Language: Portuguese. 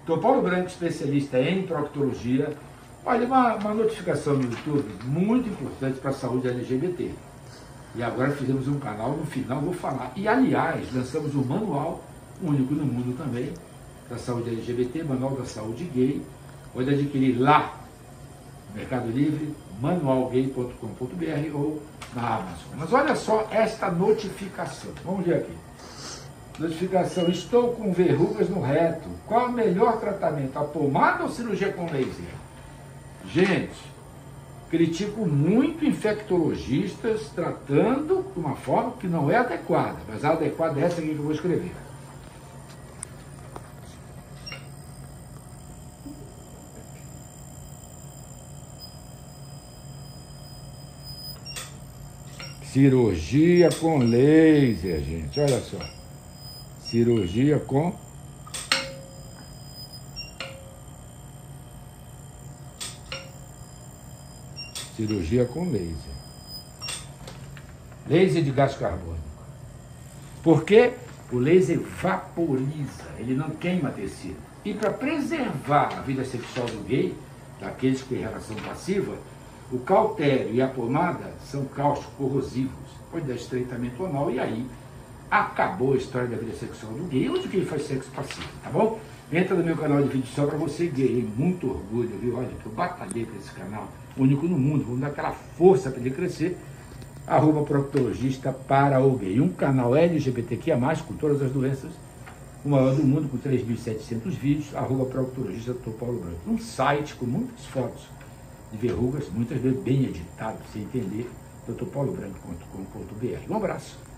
Dr. Paulo Branco, especialista em proctologia. Olha, uma notificação no YouTube muito importante para a saúde LGBT. E agora fizemos um canal, no final vou falar. E, aliás, lançamos um manual, único no mundo também, da saúde LGBT, Manual da Saúde Gay. Pode adquirir lá, no Mercado Livre, manualgay.com.br ou na Amazon. Mas olha só esta notificação. Vamos ver aqui. Notificação: estou com verrugas no reto. Qual o melhor tratamento? A pomada ou cirurgia com laser? Gente, critico muito infectologistas tratando de uma forma que não é adequada, mas a adequada é essa aqui que eu vou escrever. Cirurgia com laser, gente, olha só. Cirurgia com laser. Laser de gás carbônico. Porque o laser vaporiza, ele não queima tecido. E para preservar a vida sexual do gay, daqueles que têm relação passiva, o cautério e a pomada são cáusticos corrosivos. Pode dar estreitamento anal e aí acabou a história da vida sexual do gay, onde o gay faz sexo passivo, tá bom? Entra no meu canal de vídeo só para você gay, muito orgulho, viu? Olha, que eu batalhei para esse canal, único no mundo, vamos dar aquela força para ele crescer. @proctologista para o gay, um canal LGBTQIA+, com todas as doenças, o maior do mundo, com 3.700 vídeos, @proctologista Dr. Paulo Branco. Um site com muitas fotos de verrugas, muitas vezes bem editado, para você entender, drpaulobranco.com.br. Um abraço.